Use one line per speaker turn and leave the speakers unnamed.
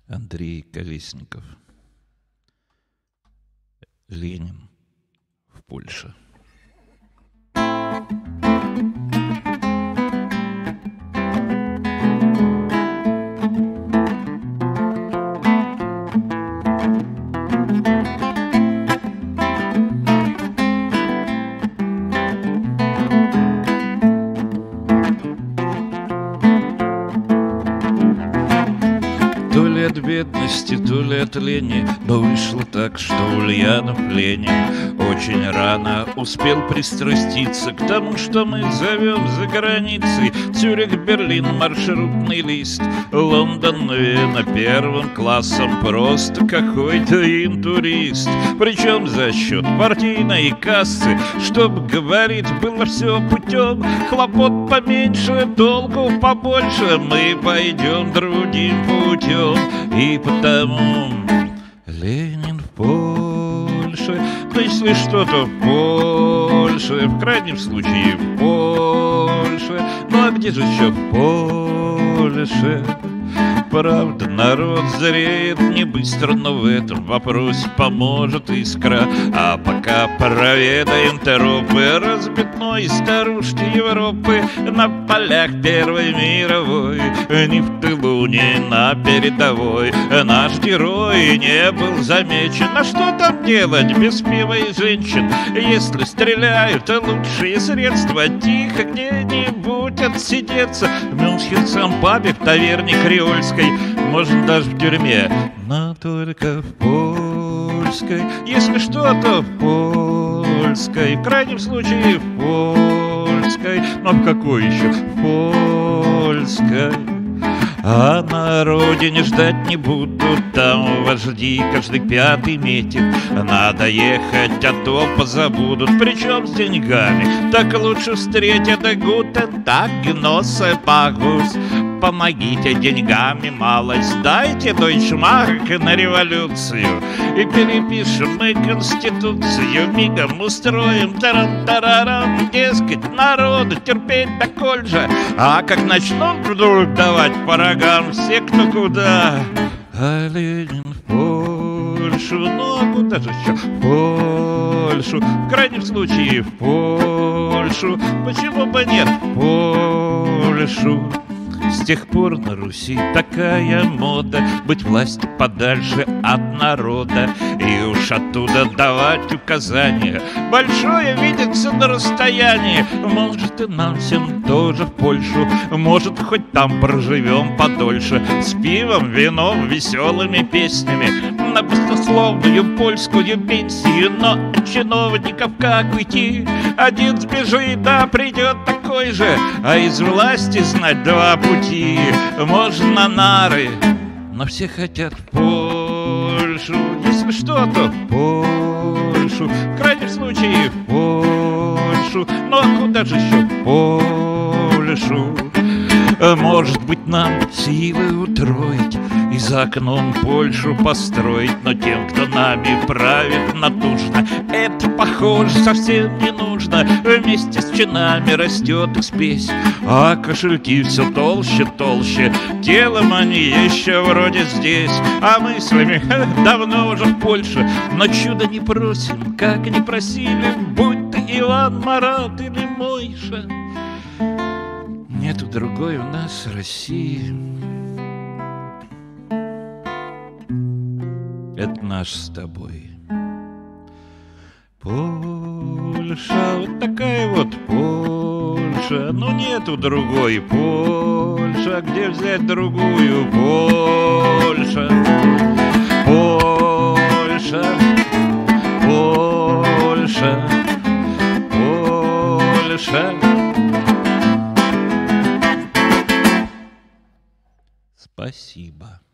Андрей Колесников. Ленин в Польше. То ли от бедности, то ли от лени, но вышло так, что Ульянов Ленин очень рано успел пристраститься к тому, что мы зовем за границей. Цюрих, Берлин, маршрутный лист, Лондон, Вена первым классом, просто какой-то интурист. Причем за счет партийной кассы, чтоб, говорит, было все путем, хлопот поменьше, толку побольше, мы пойдем другим путем. И потому Ленин в Польше, ну если что-то в Польше, в крайнем случае в Польше. Ну а где же еще в Польше? Правда, народ зреет не быстро, но в этом вопросе поможет искра. А пока проведаем тропы разбитной старушки Европы на полях Первой мировой, ни в тылу, ни на передовой наш герой не был замечен. А что там делать без пива и женщин, если стреляют лучшие средства? Тихо где-нибудь отсидеться в мюнхенском пабе, в таверне креольской, можно даже в тюрьме, но только в польской. Если что-то в польской, в крайнем случае в польской. Но в какой еще? В польской. А на родине ждать не буду, там вожди каждый пятый метит. Надо ехать, а то позабудут, причем с деньгами. Так лучше встретят гутен, так гносе пагус. Помогите деньгами малость, дайте дойчмарк на революцию, и перепишем мы конституцию, мигом устроим тарам-тарарам. Дескать, народу терпеть доколь же, а как начнут вдруг давать по рогам все кто куда. А Ленин в Польшу, ну а куда же еще? В Польшу, в крайнем случае в Польшу. Почему бы нет? В Польшу. С тех пор на Руси такая мода быть власти подальше от народа, и уж оттуда давать указания. Большое видится на расстоянии. Может, и нам всем тоже в Польшу, может, хоть там проживем подольше, с пивом, вином, веселыми песнями, на баснословную польскую пенсию. Но от чиновников как уйти? Один сбежит, да придет такой же, а из власти знать два пути. Можно нары, но все хотят в Польшу. Если что-то в Польшу, в крайнем случае в Польшу. Ну а куда же еще в Польшу? Может быть, нам силы утроить и за окном Польшу построить, но тем, кто нами правит, натужно это, похоже, совсем не нужно. Вместе с чинами растет их спесь, а кошельки все толще, толще. Телом они еще вроде здесь, а мыслями давно уже в Польше. Но чудо не просим, как не просили, будь ты Иван, Марат или Мойша. Нету другой у нас России. Это наш с тобой Польша, вот такая вот Польша. Ну нету другой Польша, где взять другую Польша? Польша, Польша, Польша. Спасибо.